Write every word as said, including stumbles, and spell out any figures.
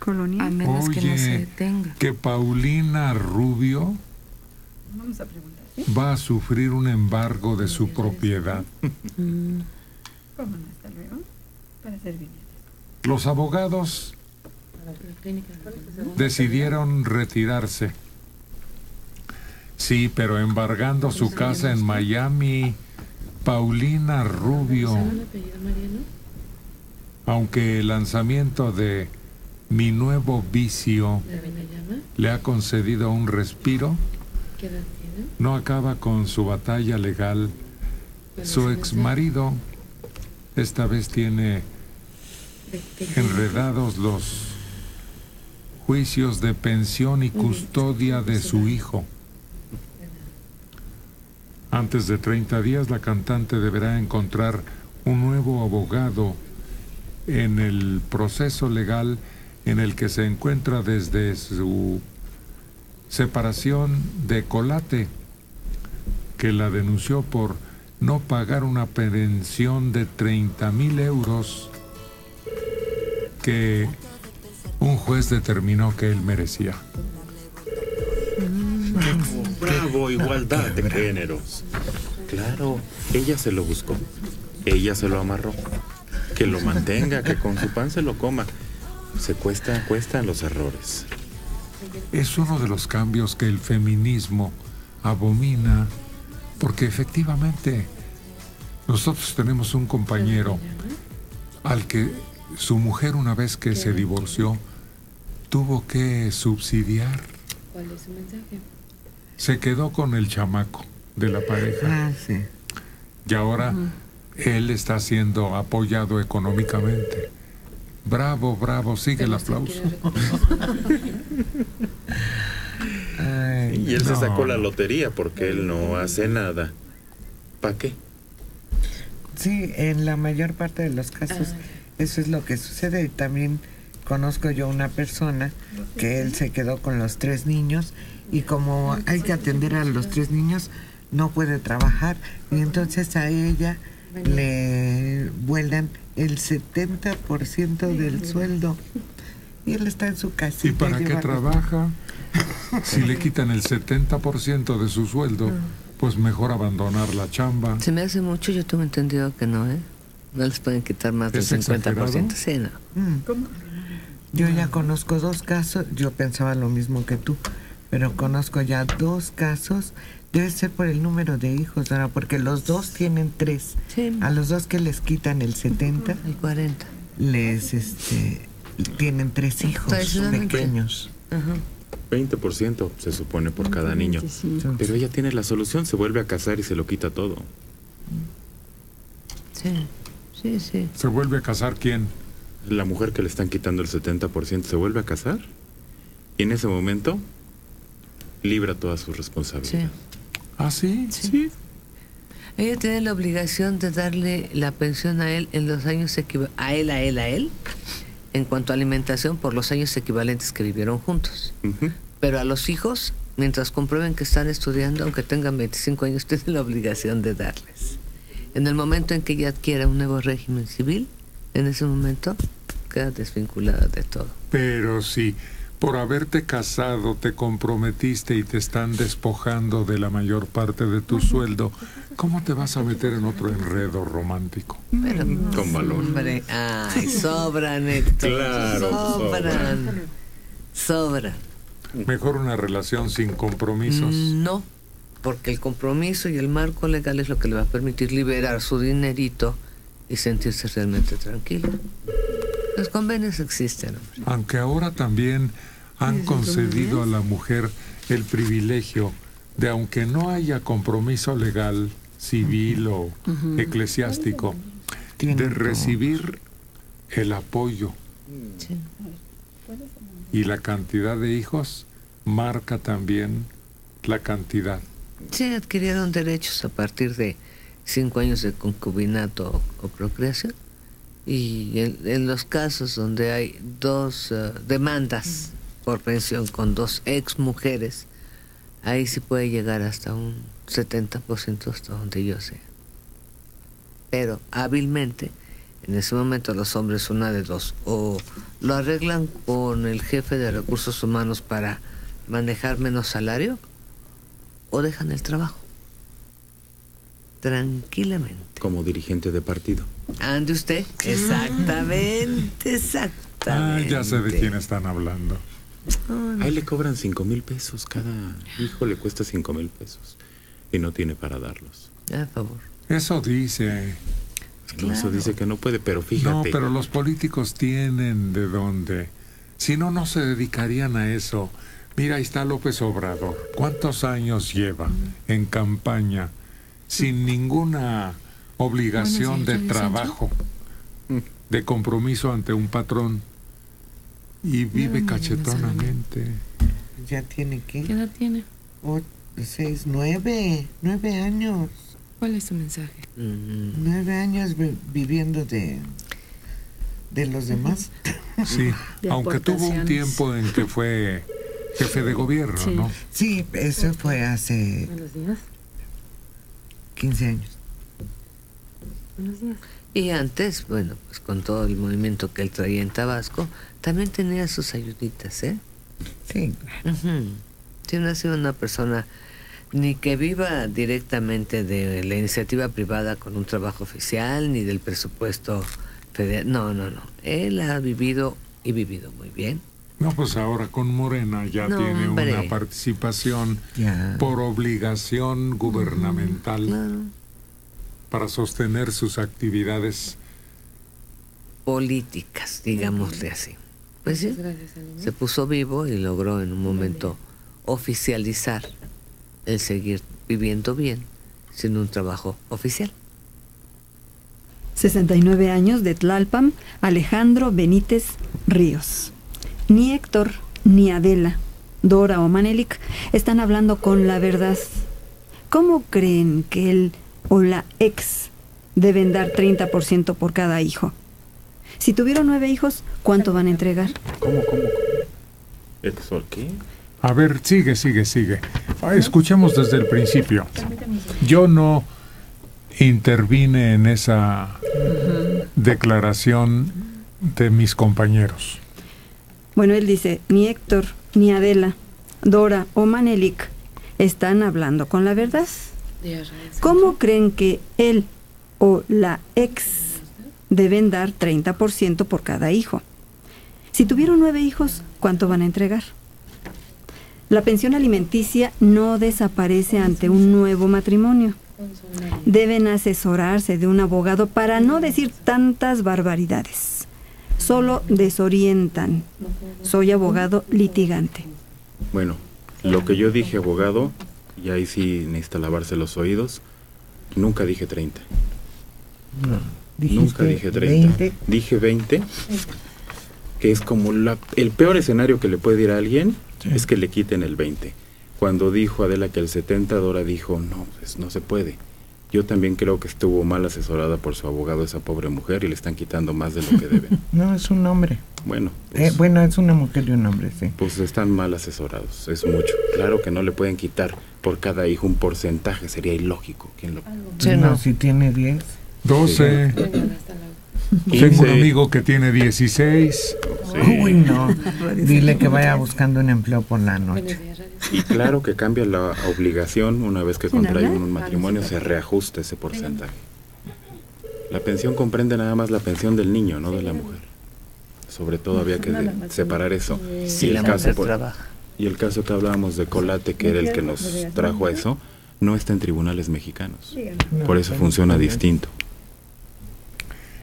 colonial. A menos Oye, que no se detenga. que Paulina Rubio Vamos a preguntar, ¿sí? va a sufrir un embargo de su propiedad. Mm. ¿Cómo no? Hasta luego. Para servirle. Los abogados decidieron retirarse. Sí, pero embargando su casa en Miami, Paulina Rubio, aunque el lanzamiento de Mi Nuevo Vicio le ha concedido un respiro, no acaba con su batalla legal. Su exmarido esta vez tiene enredados los juicios de pensión y custodia de su hijo. Antes de treinta días, la cantante deberá encontrar un nuevo abogado en el proceso legal en el que se encuentra desde su separación de Colate, que la denunció por no pagar una pensión de treinta mil euros que un juez determinó que él merecía. Bravo, igualdad de géneros. Claro, ella se lo buscó, ella se lo amarró. Que lo mantenga, que con su pan se lo coma. Se cuesta, cuestan los errores. Es uno de los cambios que el feminismo abomina, porque efectivamente nosotros tenemos un compañero al que su mujer, una vez que se divorció, tuvo que subsidiar. ¿Cuál es su mensaje? Se quedó con el chamaco de la pareja. Ah, sí. Y ahora uh-huh. él está siendo apoyado económicamente. Bravo, bravo, sigue el aplauso. Ay, y él no. se sacó la lotería porque él no hace nada. ¿Para qué? Sí, en la mayor parte de los casos ah. eso es lo que sucede. Y también conozco yo una persona que él se quedó con los tres niños y como hay que atender a los tres niños, no puede trabajar y entonces a ella le vuelan el setenta por ciento del sueldo y él está en su casita. ¿Y para qué trabaja? Si le quitan el setenta por ciento de su sueldo, pues mejor abandonar la chamba. Se me hace mucho, yo tengo entendido que no, ¿eh? No les pueden quitar más del cincuenta por ciento. Sí, no. Mm. ¿Cómo? Yo ya conozco dos casos, yo pensaba lo mismo que tú, pero conozco ya dos casos. Debe ser por el número de hijos, ¿verdad? Porque los dos tienen tres. Sí. A los dos que les quitan el setenta, el cuarenta, les este tienen tres hijos pequeños. Ajá. veinte por ciento se supone por cada niño. Pero ella tiene la solución, se vuelve a casar y se lo quita todo. Sí, sí, sí. ¿Se vuelve a casar quién? La mujer que le están quitando el setenta por ciento se vuelve a casar. Y en ese momento libra toda su responsabilidad. Sí. ¿Ah, sí? Sí. sí. Ella tiene la obligación de darle la pensión a él en los años equivalentes, a él, a él, a él, en cuanto a alimentación por los años equivalentes que vivieron juntos. Uh-huh. Pero a los hijos, mientras comprueben que están estudiando, aunque tengan veinticinco años, tiene la obligación de darles. En el momento en que ella adquiera un nuevo régimen civil, en ese momento queda desvinculada de todo. Pero sí. Por haberte casado, te comprometiste y te están despojando de la mayor parte de tu sueldo, ¿cómo te vas a meter en otro enredo romántico? Pero, con valor. Hombre, ay, sobran, Héctor. Claro, sobran. Sobran. Mejor una relación sin compromisos. No, porque el compromiso y el marco legal es lo que le va a permitir liberar su dinerito y sentirse realmente tranquilo. Los convenios existen, hombre. Aunque ahora también han concedido a la mujer el privilegio de, aunque no haya compromiso legal, civil o uh-huh. eclesiástico, de recibir el apoyo. Sí. Y la cantidad de hijos marca también la cantidad. Sí, adquirieron derechos a partir de cinco años de concubinato o, o procreación. Y en, en los casos donde hay dos uh, demandas por pensión con dos ex mujeres, ahí sí puede llegar hasta un setenta por ciento hasta donde yo sé. Pero hábilmente En ese momento los hombres, una de dos, o lo arreglan con el jefe de recursos humanos para manejar menos salario, o dejan el trabajo. Tranquilamente. Como dirigente de partido. ¿Ande usted? Exactamente, exactamente. Ah, ya sé de quién están hablando. Ahí le cobran cinco mil pesos. Cada hijo le cuesta cinco mil pesos. Y no tiene para darlos. A favor. Eso dice. No, eso dice que no puede, pero fíjate. No, pero los políticos tienen de dónde. Si no, no se dedicarían a eso. Mira, ahí está López Obrador. ¿Cuántos años lleva en campaña sin ninguna obligación de trabajo, de compromiso ante un patrón? Y vive cachetonamente. Ya tiene ¿Qué que edad tiene? seis, nueve, nueve años. ¿Cuál es su mensaje? Mm, Nueve años vi- viviendo de de los demás. Sí, De aunque tuvo un aportaciones. tiempo en que fue jefe de gobierno, Sí. ¿no? Sí, eso fue hace Buenos días. quince años. Buenos días. Y antes, bueno, pues con todo el movimiento que él traía en Tabasco, también tenía sus ayuditas, ¿eh? Sí, Ujú. Sí, no ha sido una persona ni que viva directamente de la iniciativa privada con un trabajo oficial, ni del presupuesto federal. No, no, no. Él ha vivido y vivido muy bien. No, pues ahora con Morena ya No, tiene hombre. una participación ya. por obligación gubernamental Claro. para sostener sus actividades. Políticas, digámosle así. Pues sí, Muchas gracias, Aline. se puso vivo y logró en un momento oficializar el seguir viviendo bien sin un trabajo oficial. sesenta y nueve años de Tlalpan, Alejandro Benítez Ríos. Ni Héctor, ni Adela, Dora o Manelik están hablando con la verdad. ¿Cómo creen que él o la ex deben dar treinta por ciento por cada hijo? Si tuvieron nueve hijos, ¿cuánto van a entregar? ¿Cómo, cómo, cómo? ¿Exor qué? A ver, sigue, sigue, sigue. Ah, Escuchemos desde el principio. Yo no intervine en esa declaración de mis compañeros. Bueno, él dice, ni Héctor, ni Adela, Dora o Manelik están hablando con la verdad. Días, Reyes. ¿Cómo creen que él o la ex deben dar treinta por ciento por cada hijo? Si tuvieron nueve hijos, ¿cuánto van a entregar? La pensión alimenticia no desaparece ante un nuevo matrimonio. Deben asesorarse de un abogado para no decir tantas barbaridades. Solo desorientan. Soy abogado litigante. Bueno, lo que yo dije, abogado, y ahí sí necesita lavarse los oídos, nunca dije treinta. No. Nunca Dijiste dije treinta. veinte. Dije veinte, que es como la, el peor escenario que le puede ir a alguien, es que le quiten el veinte. Cuando dijo Adela que el setenta, Dora dijo, no, pues no se puede. Yo también creo que estuvo mal asesorada por su abogado esa pobre mujer y le están quitando más de lo que deben. No, es un hombre. Bueno, Eh, pues, bueno, es una mujer y un hombre, sí. pues están mal asesorados, es mucho. Claro que no le pueden quitar por cada hijo un porcentaje, sería ilógico. ¿Quién lo... Sí, no, no. si tiene diez. doce. Venga, hasta luego. Tengo un quince. amigo que tiene dieciséis. Sí. Uy, no. Dile que vaya buscando un empleo por la noche. Buenos días, Reyes. Y claro que cambia la obligación una vez que ¿Sin contrae hablar? un matrimonio, se reajusta ese porcentaje. La pensión comprende nada más la pensión del niño, no de la mujer. Sobre todo había que de- separar eso. Si Y la el caso mujer por- trabaja. y el caso que hablábamos de Colate, que era el que nos trajo a eso, no está en tribunales mexicanos. Por eso funciona distinto.